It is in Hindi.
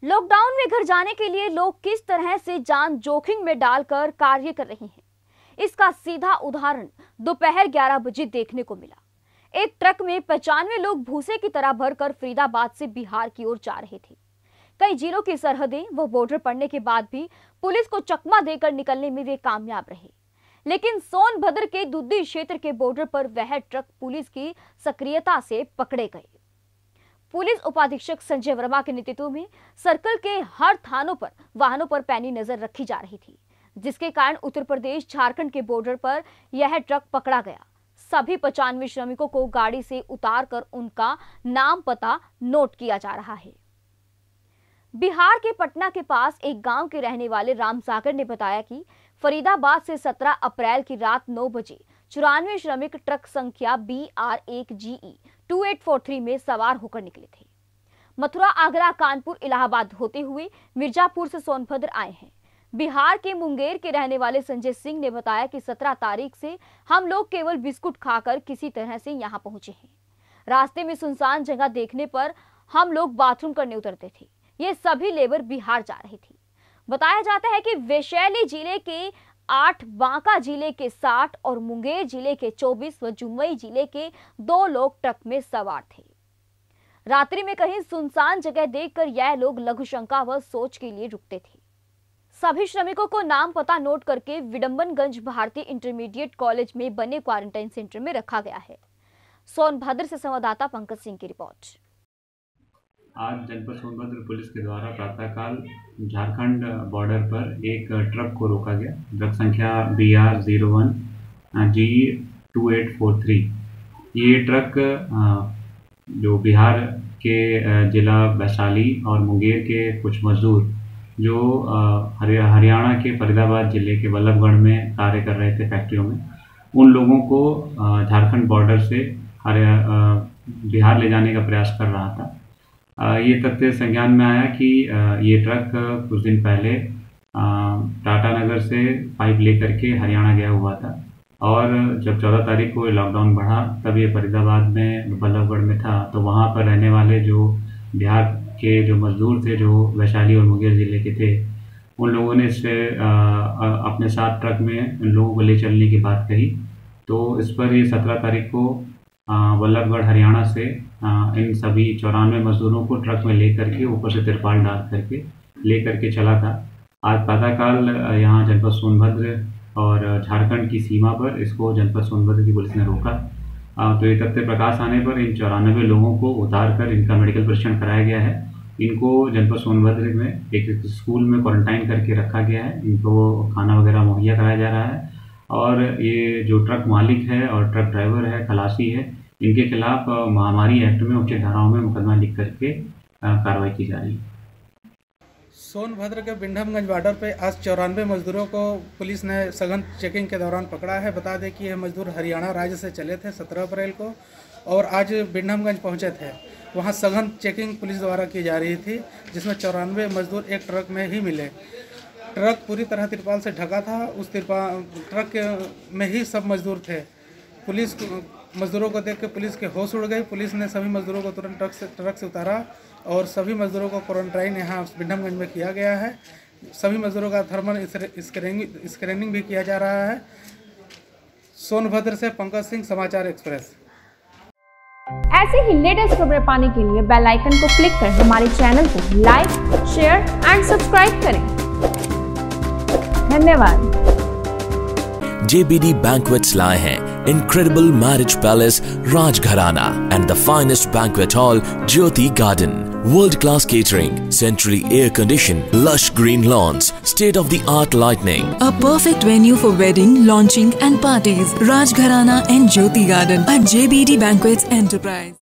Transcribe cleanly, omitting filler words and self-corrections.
लॉकडाउन में घर जाने के लिए लोग किस तरह से जान जोखिम में डालकर कार्य कर रहे हैं, इसका सीधा उदाहरण दोपहर 11 बजे देखने को मिला। एक ट्रक में 95 लोग भूसे की तरह भरकर फरीदाबाद से बिहार की ओर जा रहे थे। कई जिलों की सरहदें व बॉर्डर पड़ने के बाद भी पुलिस को चकमा देकर निकलने में वे कामयाब रहे, लेकिन सोनभद्र के दुद्दी क्षेत्र के बॉर्डर पर वह ट्रक पुलिस की सक्रियता से पकड़े गए। पुलिस उपाधीक्षक संजय वर्मा के नेतृत्व में सर्कल के हर थानों पर वाहनों पर पैनी नजर रखी जा रही थी, जिसके कारण उत्तर प्रदेश झारखंड के बॉर्डर पर यह ट्रक पकड़ा गया। सभी 95 श्रमिकों को गाड़ी से उतारकर उनका नाम पता नोट किया जा रहा है। बिहार के पटना के पास एक गांव के रहने वाले राम सागर ने बताया कि फरीदाबाद से 17 अप्रैल की रात 9 बजे 94 श्रमिक ट्रक संख्या BR1GE 2843 में सवार होकर निकले थे। मथुरा, आगरा, कानपुर, इलाहाबाद होते हुए मिर्जापुर से सोनभद्र आए हैं। बिहार के मुंगेर के रहने वाले संजय सिंह ने बताया कि 17 तारीख से हम लोग केवल बिस्कुट खाकर किसी तरह से यहाँ पहुंचे हैं। रास्ते में सुनसान जगह देखने पर हम लोग बाथरूम करने उतरते थे। ये सभी लेबर बिहार जा रही थी। बताया जाता है कि वैशाली जिले के 8, बांका जिले के 60 और मुंगेर जिले के 24 व जमुई जिले के 2 लोग ट्रक में सवार थे। रात्रि में कहीं सुनसान जगह देखकर यह लोग लघुशंका व सोच के लिए रुकते थे। सभी श्रमिकों को नाम पता नोट करके विडंबनगंज भारतीय इंटरमीडिएट कॉलेज में बने क्वारंटाइन सेंटर में रखा गया है। सोनभद्र से संवाददाता पंकज सिंह की रिपोर्ट। आज जनपद सोनभद्र पुलिस के द्वारा प्रातःकाल झारखंड बॉर्डर पर एक ट्रक को रोका गया। ट्रक संख्या BR01GE 2843। ये ट्रक जो बिहार के जिला वैशाली और मुंगेर के कुछ मजदूर जो हरियाणा के फरीदाबाद जिले के बल्लभगढ़ में कार्य कर रहे थे फैक्ट्रियों में, उन लोगों को झारखंड बॉर्डर से बिहार ले जाने का प्रयास कर रहा था। ये तथ्य संज्ञान में आया कि ये ट्रक कुछ दिन पहले टाटा नगर से पाइप लेकर के हरियाणा गया हुआ था और जब 14 तारीख को लॉकडाउन बढ़ा तब ये फरीदाबाद में बल्लभगढ़ में था। तो वहाँ पर रहने वाले जो बिहार के जो मजदूर थे जो वैशाली और मुंगेर ज़िले के थे, उन लोगों ने इससे अपने साथ ट्रक में उन लोगों को ले चलने की बात कही। तो इस पर ये 17 तारीख को बल्लभगढ़ हरियाणा से इन सभी 94 मजदूरों को ट्रक में लेकर के ऊपर से तिरपाल डाल करके लेकर के चला था। आज प्रातःकाल यहाँ जनपद सोनभद्र और झारखंड की सीमा पर इसको जनपद सोनभद्र की पुलिस ने रोका। तो ये तथ्य प्रकाश आने पर इन 94 लोगों को उतार कर इनका मेडिकल परीक्षण कराया गया है। इनको जनपद सोनभद्र में एक स्कूल में क्वारंटाइन करके रखा गया है। इनको खाना वगैरह मुहैया कराया जा रहा है और ये जो ट्रक मालिक है और ट्रक ड्राइवर है, खलासी है, इनके खिलाफ महामारी एक्ट में उचित धाराओं में मुकदमा लिख करके कार्रवाई की जा रही है। सोनभद्र के विडंबनगंज बॉर्डर पे आज 94 मजदूरों को पुलिस ने सघन चेकिंग के दौरान पकड़ा है। बता दें कि ये मजदूर हरियाणा राज्य से चले थे 17 अप्रैल को और आज विडंबनगंज पहुंचे थे। वहां सघन चेकिंग पुलिस द्वारा की जा रही थी, जिसमें 94 मजदूर एक ट्रक में ही मिले। ट्रक पूरी तरह तिरपाल से ढका था। उस ट्रक में ही सब मजदूर थे। पुलिस मजदूरों को देख के पुलिस के होश उड़ गई। पुलिस ने सभी मजदूरों को तुरंत ट्रक से उतारा और सभी मजदूरों को क्वारंटाइन यहाँ विडंबनगंज में किया गया है। सभी मजदूरों का थर्मल स्क्रीनिंग भी किया जा रहा है। सोनभद्र से पंकज सिंह, समाचार एक्सप्रेस। ऐसे ही लेटेस्ट खबरें पाने के लिए बेल आइकन को क्लिक कर हमारे चैनल को लाइक, शेयर एंड सब्सक्राइब करें। धन्यवाद। JBD Banquets लाए हैं incredible marriage palace Rajgharana and the finest banquet hall Jyoti Garden. World-class catering, centrally air-conditioned, lush green lawns, state-of-the-art lighting. A perfect venue for wedding, launching and parties. Rajgharana and Jyoti Garden at JBD Banquets Enterprise.